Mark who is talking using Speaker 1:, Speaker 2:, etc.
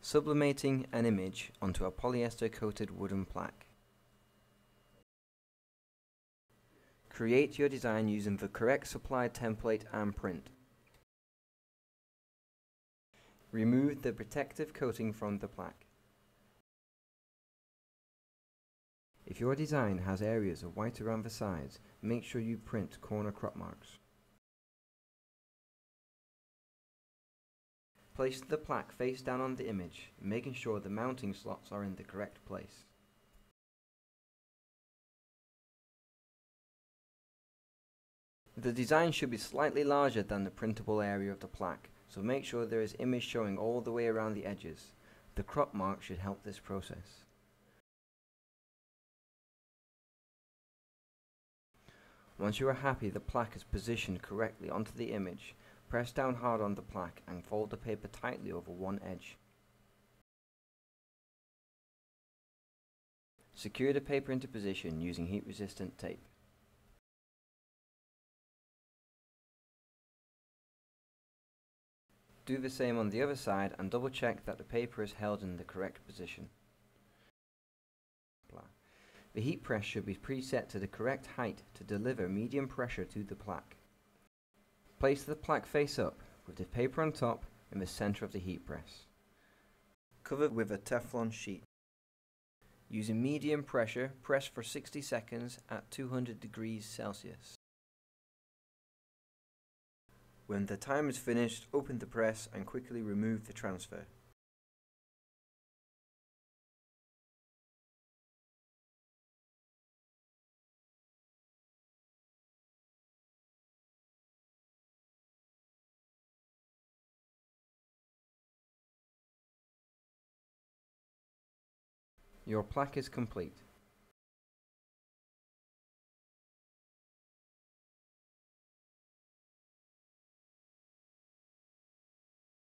Speaker 1: Sublimating an image onto a polyester coated wooden plaque. Create your design using the correct supplied template and print. Remove the protective coating from the plaque. If your design has areas of white around the sides, make sure you print corner crop marks. Place the plaque face down on the image, making sure the mounting slots are in the correct place. The design should be slightly larger than the printable area of the plaque, so make sure there is image showing all the way around the edges. The crop mark should help this process. Once you are happy the plaque is positioned correctly onto the image, press down hard on the plaque and fold the paper tightly over one edge. Secure the paper into position using heat-resistant tape. Do the same on the other side and double check that the paper is held in the correct position. The heat press should be preset to the correct height to deliver medium pressure to the plaque. Place the plaque face up, with the paper on top in the center of the heat press. Cover with a Teflon sheet. Using medium pressure, press for 60 seconds at 200 degrees Celsius. When the time is finished, open the press and quickly remove the transfer. Your plaque is complete.